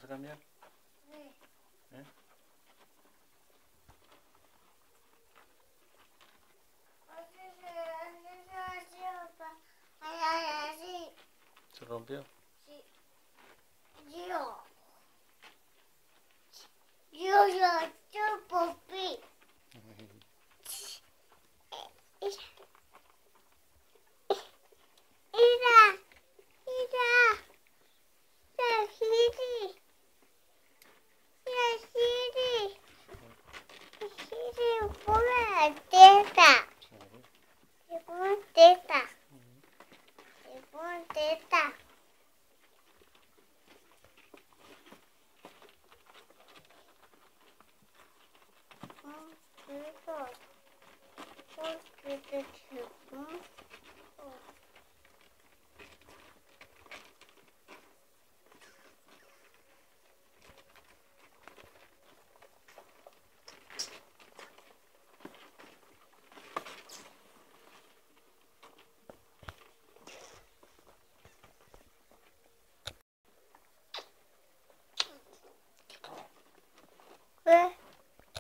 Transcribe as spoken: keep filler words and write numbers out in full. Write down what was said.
a cambiar? Sí. ¿Eh? ¿Se rompió? Sí. Yo. Yo lo chupo, pi. Mira, mira, la Siri, la Siri, la Siri,